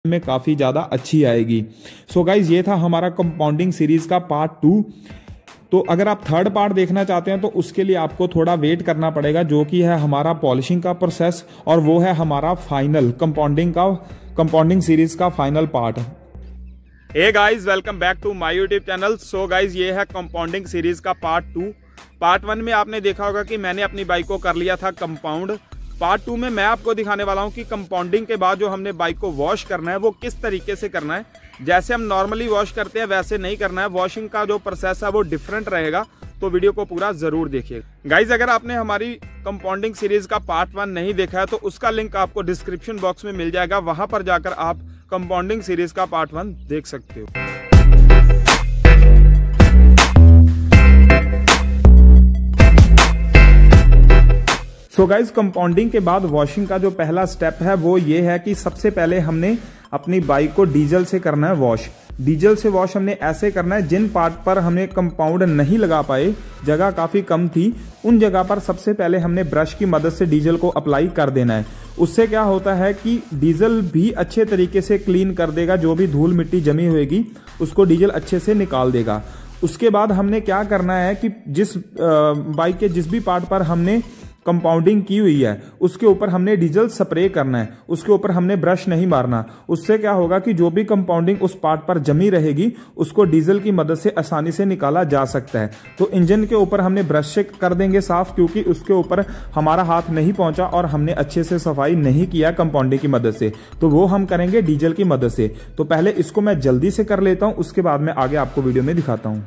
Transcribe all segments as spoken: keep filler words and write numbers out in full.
में काफ़ी ज़्यादा अच्छी आएगी। सो गाइज ये था हमारा कंपाउंडिंग सीरीज़ का पार्ट टू। तो अगर आप थर्ड पार्ट देखना चाहते हैं तो उसके लिए आपको थोड़ा वेट करना पड़ेगा, जो कि है हमारा पॉलिशिंग का प्रोसेस, और वो है हमारा फाइनल कंपाउंडिंग का कंपाउंडिंग सीरीज़ का final part. Hey guys, welcome back to my YouTube channel. So guys ये है कंपाउंडिंग सीरीज़ का पार्ट टू। पार्ट वन में आपने देखा होगा कि मैंने अपनी बाइक को कर लिया था कंपाउंड। पार्ट टू में मैं आपको दिखाने वाला हूं कि कंपाउंडिंग के बाद जो हमने बाइक को वॉश करना है वो किस तरीके से करना है। जैसे हम नॉर्मली वॉश करते हैं वैसे नहीं करना है, वॉशिंग का जो प्रोसेस है वो डिफरेंट रहेगा। तो वीडियो को पूरा जरूर देखिएगा। गाइज अगर आपने हमारी कंपाउंडिंग सीरीज का पार्ट वन नहीं देखा है तो उसका लिंक आपको डिस्क्रिप्शन बॉक्स में मिल जाएगा, वहां पर जाकर आप कंपाउंडिंग सीरीज का पार्ट वन देख सकते हो। सो गाइज कंपाउंडिंग के बाद वॉशिंग का जो पहला स्टेप है वो ये है कि सबसे पहले हमने अपनी बाइक को डीजल से करना है वॉश। डीजल से वॉश हमने ऐसे करना है, जिन पार्ट पर हमने कंपाउंड नहीं लगा पाए, जगह काफी कम थी, उन जगह पर सबसे पहले हमने ब्रश की मदद से डीजल को अप्लाई कर देना है। उससे क्या होता है कि डीजल भी अच्छे तरीके से क्लीन कर देगा, जो भी धूल मिट्टी जमी होगी उसको डीजल अच्छे से निकाल देगा। उसके बाद हमने क्या करना है कि जिस बाइक के जिस भी पार्ट पर हमने कंपाउंडिंग की हुई है उसके ऊपर हमने डीजल स्प्रे करना है, उसके ऊपर हमने ब्रश नहीं मारना। उससे क्या होगा कि जो भी कंपाउंडिंग उस पार्ट पर जमी रहेगी उसको डीजल की मदद से आसानी से निकाला जा सकता है। तो इंजन के ऊपर हमने ब्रश से कर देंगे साफ, क्योंकि उसके ऊपर हमारा हाथ नहीं पहुंचा और हमने अच्छे से सफाई नहीं किया कंपाउंडिंग की मदद से, तो वो हम करेंगे डीजल की मदद से। तो पहले इसको मैं जल्दी से कर लेता हूं, उसके बाद में आगे आपको वीडियो में दिखाता हूं।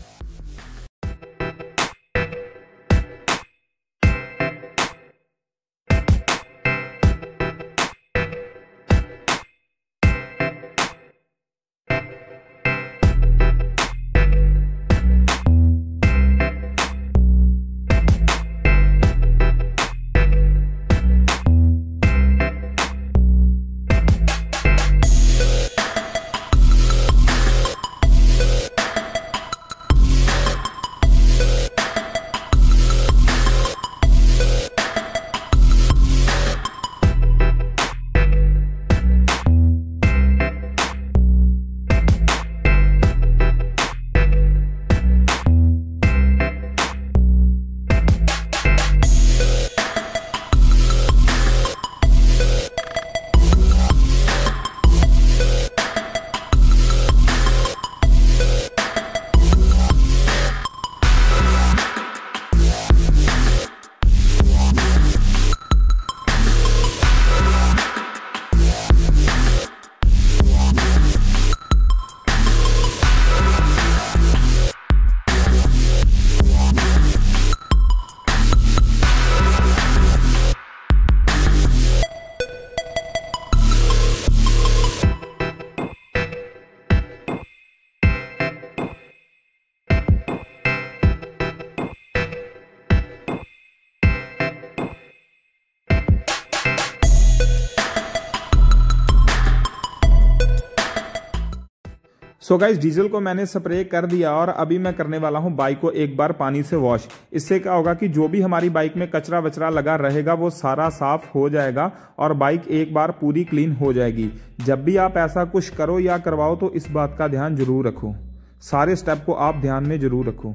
सो गाइस डीजल को मैंने स्प्रे कर दिया और अभी मैं करने वाला हूं बाइक को एक बार पानी से वॉश। इससे क्या होगा कि जो भी हमारी बाइक में कचरा वचरा लगा रहेगा वो सारा साफ हो जाएगा और बाइक एक बार पूरी क्लीन हो जाएगी। जब भी आप ऐसा कुछ करो या करवाओ तो इस बात का ध्यान जरूर रखो, सारे स्टेप को आप ध्यान में जरूर रखो।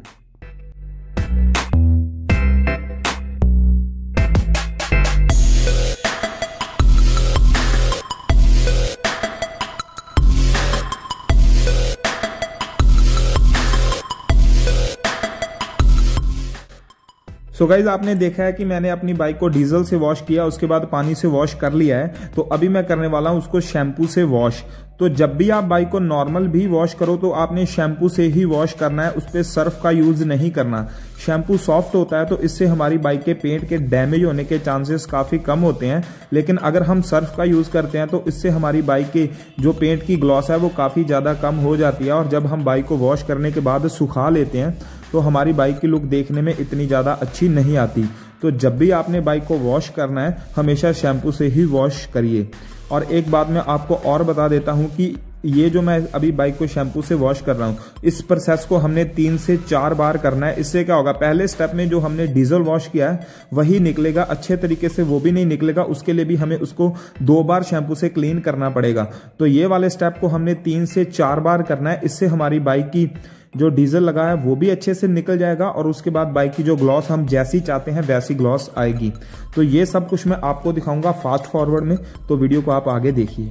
सो so गाइज आपने देखा है कि मैंने अपनी बाइक को डीजल से वॉश किया, उसके बाद पानी से वॉश कर लिया है। तो अभी मैं करने वाला हूं उसको शैम्पू से वॉश। तो जब भी आप बाइक को नॉर्मल भी वॉश करो तो आपने शैम्पू से ही वॉश करना है, उस पर सर्फ का यूज नहीं करना। शैम्पू सॉफ्ट होता है तो इससे हमारी बाइक के पेंट के डैमेज होने के चांसेस काफी कम होते हैं, लेकिन अगर हम सर्फ का यूज करते हैं तो इससे हमारी बाइक के जो पेंट की ग्लॉस है वो काफी ज्यादा कम हो जाती है। और जब हम बाइक को वॉश करने के बाद सुखा लेते हैं तो हमारी बाइक की लुक देखने में इतनी ज्यादा अच्छी नहीं आती। तो जब भी आपने बाइक को वॉश करना है हमेशा शैम्पू से ही वॉश करिए। और एक बात मैं आपको और बता देता हूं कि ये जो मैं अभी बाइक को शैम्पू से वॉश कर रहा हूँ, इस प्रोसेस को हमने तीन से चार बार करना है। इससे क्या होगा, पहले स्टेप में जो हमने डीजल वॉश किया है वही निकलेगा अच्छे तरीके से, वो भी नहीं निकलेगा, उसके लिए भी हमें उसको दो बार शैम्पू से क्लीन करना पड़ेगा। तो ये वाले स्टेप को हमने तीन से चार बार करना है। इससे हमारी बाइक की जो डीजल लगा है वो भी अच्छे से निकल जाएगा और उसके बाद बाइक की जो ग्लॉस हम जैसी चाहते हैं वैसी ग्लॉस आएगी। तो ये सब कुछ मैं आपको दिखाऊंगा फास्ट फॉरवर्ड में, तो वीडियो को आप आगे देखिए।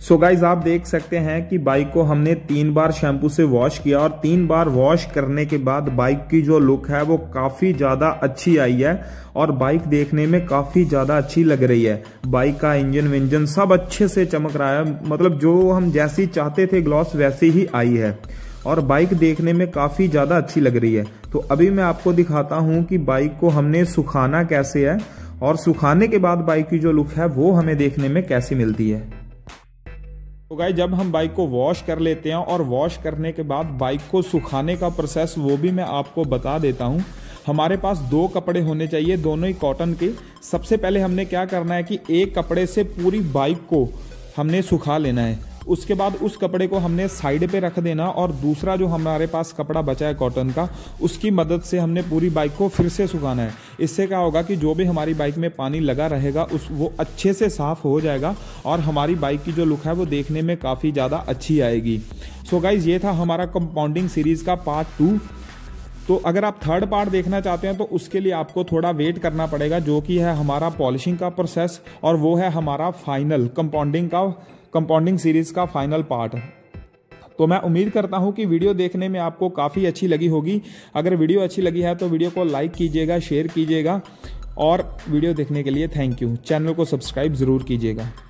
सो गाइज आप देख सकते हैं कि बाइक को हमने तीन बार शैम्पू से वॉश किया और तीन बार वॉश करने के बाद बाइक की जो लुक है वो काफी ज्यादा अच्छी आई है और बाइक देखने में काफी ज्यादा अच्छी लग रही है। बाइक का इंजन विंजन सब अच्छे से चमक रहा है, मतलब जो हम जैसी चाहते थे ग्लॉस वैसी ही आई है और बाइक देखने में काफी ज्यादा अच्छी लग रही है। तो अभी मैं आपको दिखाता हूं कि बाइक को हमने सुखाना कैसे है और सुखाने के बाद बाइक की जो लुक है वो हमें देखने में कैसी मिलती है। तो गाइस जब हम बाइक को वॉश कर लेते हैं और वॉश करने के बाद बाइक को सुखाने का प्रोसेस वो भी मैं आपको बता देता हूं। हमारे पास दो कपड़े होने चाहिए, दोनों ही कॉटन के। सबसे पहले हमने क्या करना है कि एक कपड़े से पूरी बाइक को हमने सुखा लेना है। उसके बाद उस कपड़े को हमने साइड पे रख देना और दूसरा जो हमारे पास कपड़ा बचा है कॉटन का, उसकी मदद से हमने पूरी बाइक को फिर से सुखाना है। इससे क्या होगा कि जो भी हमारी बाइक में पानी लगा रहेगा उस वो अच्छे से साफ हो जाएगा और हमारी बाइक की जो लुक है वो देखने में काफ़ी ज़्यादा अच्छी आएगी। सो गाइज ये था हमारा कंपाउंडिंग सीरीज़ का पार्ट टू। तो अगर आप थर्ड पार्ट देखना चाहते हैं तो उसके लिए आपको थोड़ा वेट करना पड़ेगा, जो कि है हमारा पॉलिशिंग का प्रोसेस और वो है हमारा फाइनल कंपाउंडिंग का कंपाउंडिंग सीरीज का फाइनल पार्ट। तो मैं उम्मीद करता हूं कि वीडियो देखने में आपको काफ़ी अच्छी लगी होगी। अगर वीडियो अच्छी लगी है तो वीडियो को लाइक कीजिएगा, शेयर कीजिएगा और वीडियो देखने के लिए थैंक यू। चैनल को सब्सक्राइब ज़रूर कीजिएगा।